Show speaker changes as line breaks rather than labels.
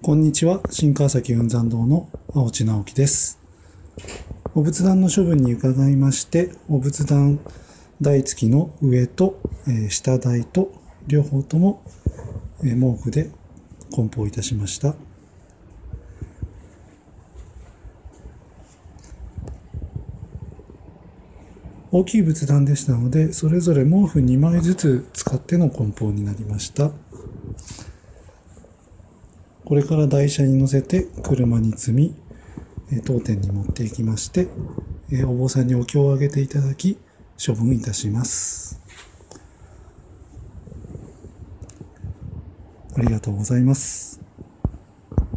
こんにちは、新川崎雲山堂の青地直樹です。お仏壇の処分に伺いまして、お仏壇台付きの上と下台と両方とも毛布で梱包いたしました。大きい仏壇でしたので、それぞれ毛布2枚ずつ使っての梱包になりました。これから台車に乗せて車に積み、当店に持っていきまして、お坊さんにお経をあげていただき、処分いたします。ありがとうございます。